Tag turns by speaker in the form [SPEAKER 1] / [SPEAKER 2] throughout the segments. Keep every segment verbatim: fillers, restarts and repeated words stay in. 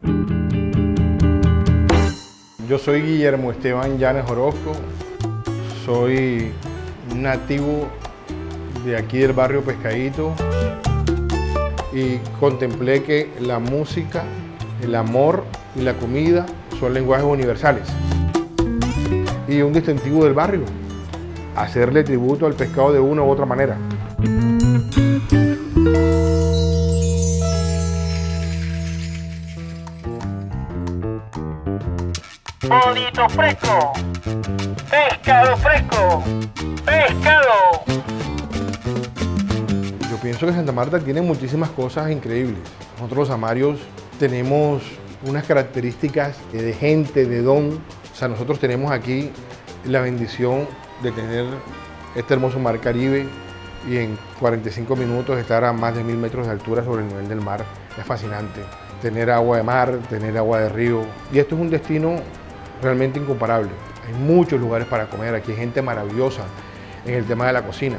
[SPEAKER 1] Yo soy Guillermo Esteban Llanes Orozco, soy nativo de aquí del barrio Pescadito y contemplé que la música, el amor y la comida son lenguajes universales y un distintivo del barrio, hacerle tributo al pescado de una u otra manera.
[SPEAKER 2] Bonito fresco, pescado fresco, pescado.
[SPEAKER 1] Yo pienso que Santa Marta tiene muchísimas cosas increíbles. Nosotros los samarios tenemos unas características de gente, de don. O sea, nosotros tenemos aquí la bendición de tener este hermoso mar Caribe y en cuarenta y cinco minutos estar a más de mil metros de altura sobre el nivel del mar. Es fascinante. Tener agua de mar, tener agua de río. Y esto es un destino realmente incomparable. Hay muchos lugares para comer, aquí hay gente maravillosa en el tema de la cocina.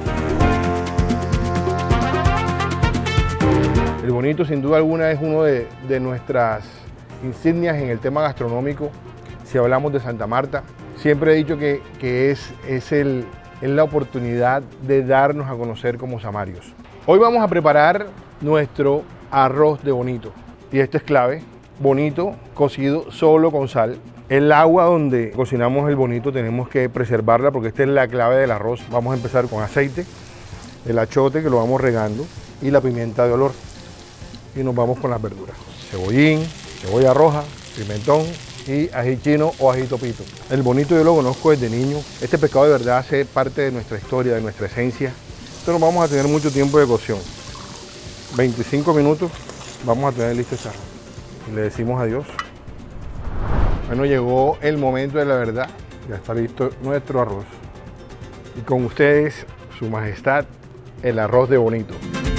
[SPEAKER 1] El Bonito, sin duda alguna, es uno de, de nuestras insignias en el tema gastronómico. Si hablamos de Santa Marta, siempre he dicho que, que es, es, el, es la oportunidad de darnos a conocer como samarios. Hoy vamos a preparar nuestro arroz de bonito. Y esto es clave, bonito cocido solo con sal. El agua donde cocinamos el bonito tenemos que preservarla porque esta es la clave del arroz. Vamos a empezar con aceite, el achote que lo vamos regando y la pimienta de olor. Y nos vamos con las verduras. Cebollín, cebolla roja, pimentón y ají chino o ají topito. El bonito yo lo conozco desde niño. Este pescado de verdad hace parte de nuestra historia, de nuestra esencia. Entonces no vamos a tener mucho tiempo de cocción. veinticinco minutos vamos a tener listo este arroz. Y le decimos adiós. Bueno, llegó el momento de la verdad. Ya está listo nuestro arroz. Y con ustedes, su majestad, el arroz de bonito.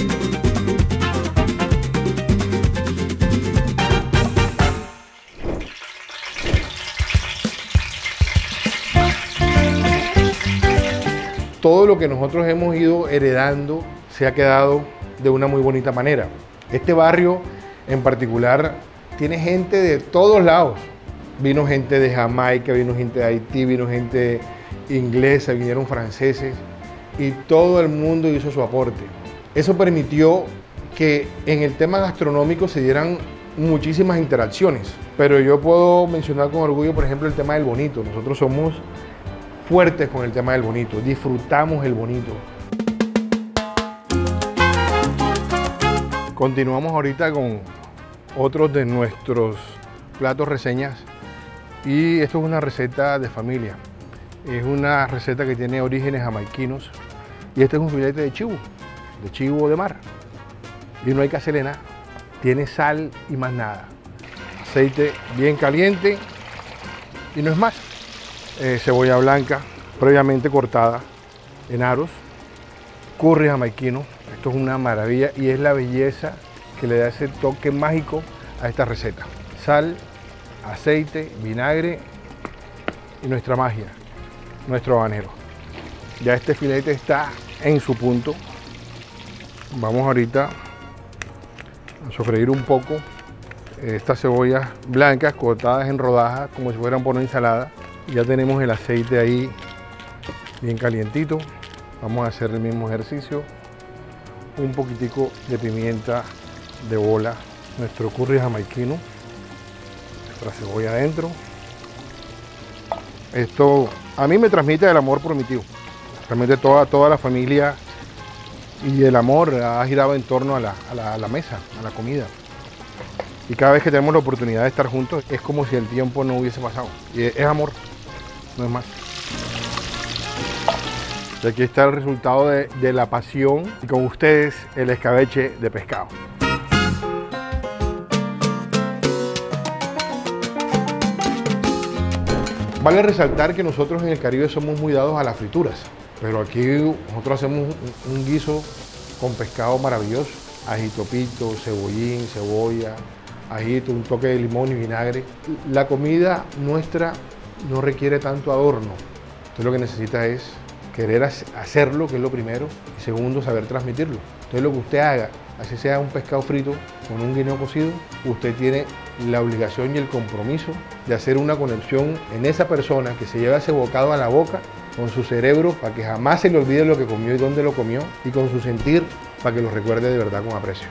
[SPEAKER 1] Todo lo que nosotros hemos ido heredando se ha quedado de una muy bonita manera. Este barrio en particular tiene gente de todos lados. Vino gente de Jamaica, vino gente de Haití, vino gente inglesa, vinieron franceses y todo el mundo hizo su aporte. Eso permitió que en el tema gastronómico se dieran muchísimas interacciones. Pero yo puedo mencionar con orgullo, por ejemplo, el tema del bonito. Nosotros somos fuertes con el tema del bonito, disfrutamos el bonito. Continuamos ahorita con otros de nuestros platos reseñas y esto es una receta de familia. Es una receta que tiene orígenes jamaiquinos y este es un filete de chivo, de chivo de mar. Y no hay que hacerle nada, tiene sal y más nada. Aceite bien caliente y no es más. Eh, cebolla blanca previamente cortada en aros, curry jamaiquino. Esto es una maravilla y es la belleza que le da ese toque mágico a esta receta. Sal, aceite, vinagre y nuestra magia, nuestro habanero. Ya este filete está en su punto. Vamos ahorita a sofreír un poco estas cebollas blancas cortadas en rodajas como si fueran por una ensalada. Ya tenemos el aceite ahí bien calientito. Vamos a hacer el mismo ejercicio. Un poquitico de pimienta de bola, nuestro curry jamaiquino, nuestra cebolla adentro. Esto a mí me transmite el amor por mi tío. Realmente toda, toda la familia y el amor ha girado en torno a la, a, la, a la mesa, a la comida. Y cada vez que tenemos la oportunidad de estar juntos es como si el tiempo no hubiese pasado. Y es, es amor, no es más. Y aquí está el resultado de, de la pasión y con ustedes el escabeche de pescado. Vale resaltar que nosotros en el Caribe somos muy dados a las frituras, pero aquí nosotros hacemos un, un guiso con pescado maravilloso, ají topito, cebollín, cebolla, ajito, un toque de limón y vinagre. La comida nuestra no requiere tanto adorno, entonces lo que necesita es querer hacerlo, que es lo primero, y segundo, saber transmitirlo. Entonces lo que usted haga, así sea un pescado frito con un guineo cocido, usted tiene la obligación y el compromiso de hacer una conexión en esa persona que se lleva ese bocado a la boca con su cerebro para que jamás se le olvide lo que comió y dónde lo comió, y con su sentir para que lo recuerde de verdad con aprecio.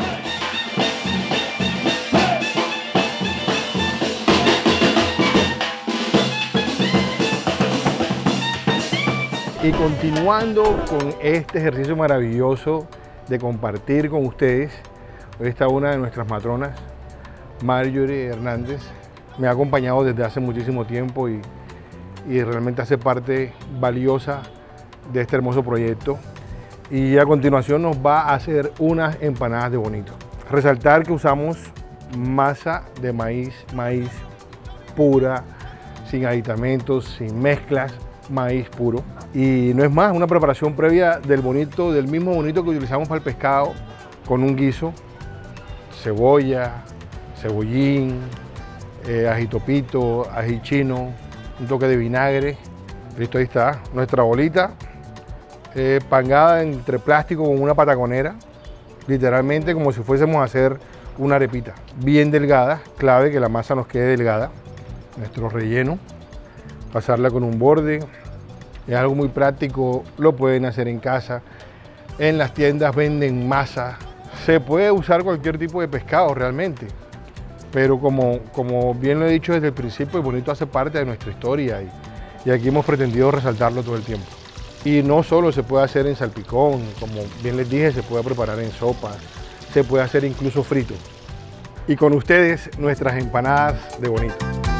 [SPEAKER 1] Y continuando con este ejercicio maravilloso de compartir con ustedes, hoy está una de nuestras matronas, Marjorie Hernández. Me ha acompañado desde hace muchísimo tiempo y, y realmente hace parte valiosa de este hermoso proyecto. Y a continuación nos va a hacer unas empanadas de bonito. Resaltar que usamos masa de maíz, maíz pura, sin aditamentos, sin mezclas, maíz puro. Y no es más, una preparación previa del bonito, del mismo bonito que utilizamos para el pescado, con un guiso, cebolla, cebollín, eh, ají topito, ají chino, un toque de vinagre. Listo, ahí está nuestra bolita, eh, pangada entre plástico con una pataconera, literalmente como si fuésemos a hacer una arepita. Bien delgada, clave que la masa nos quede delgada. Nuestro relleno, pasarla con un borde. Es algo muy práctico, lo pueden hacer en casa. En las tiendas venden masa. Se puede usar cualquier tipo de pescado realmente, pero como, como bien lo he dicho desde el principio, el bonito hace parte de nuestra historia y, y aquí hemos pretendido resaltarlo todo el tiempo. Y no solo se puede hacer en salpicón, como bien les dije, se puede preparar en sopas, se puede hacer incluso frito. Y con ustedes, nuestras empanadas de bonito.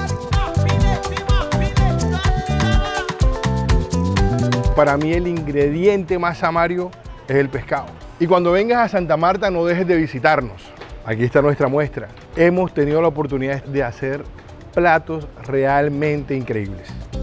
[SPEAKER 1] Para mí el ingrediente más amario es el pescado. Y cuando vengas a Santa Marta no dejes de visitarnos. Aquí está nuestra muestra. Hemos tenido la oportunidad de hacer platos realmente increíbles.